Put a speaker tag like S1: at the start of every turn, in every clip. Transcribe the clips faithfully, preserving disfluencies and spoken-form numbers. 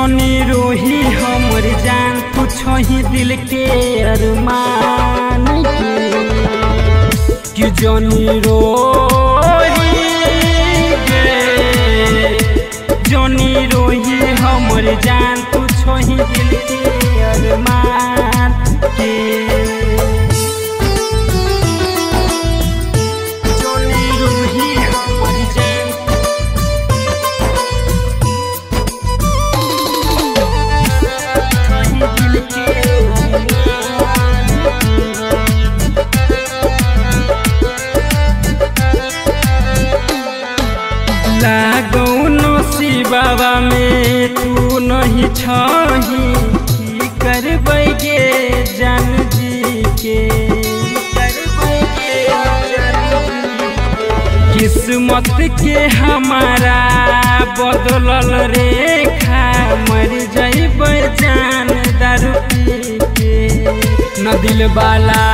S1: जनी रोही हमर जान पूछो ही दिल के अरमान कि जनी रोही गे जनी रोही हमर जान पूछो ही दिल के अरमान के लागौ नसीबा में तू नहीं छही की करबै गे जान जी के किस्मत के हमारा बदलल रेखा मर जइबै जान दारू पी के न दिल वाला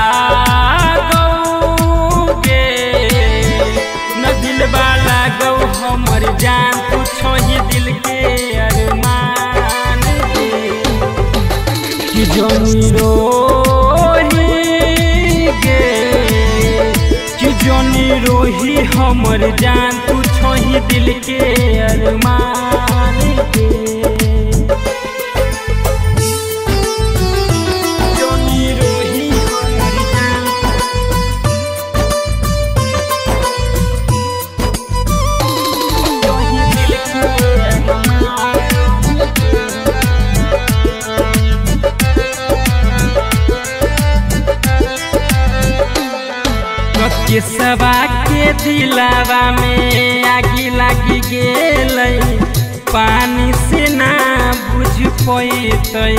S1: गौगे न दिल वाला गौ हमर जान पूछो ही दिल के अरमान कि जनी रोही गे कि जनी रोही हमर जान पूछो ही दिल के अरमान के के सबा के दिलावा में आगी लागी गेलै पानी से ना बुझ पैतै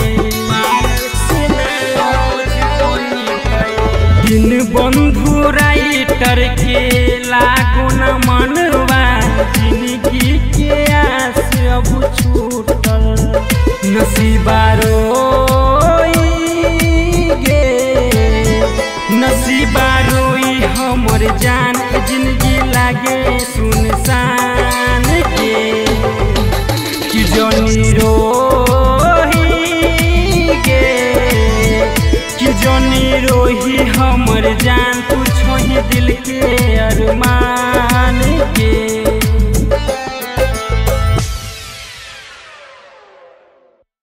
S1: दिन बंधु राइटर के लागो न मनवा जिंदगी के आस अब छूटल नसीबा रोई गे नसीबा रोई हमर जान जिंदगी लागे सुनसान के कि जनी रोही गे कि जनी रोही हमर जान पूछो ही दिल के अरमान।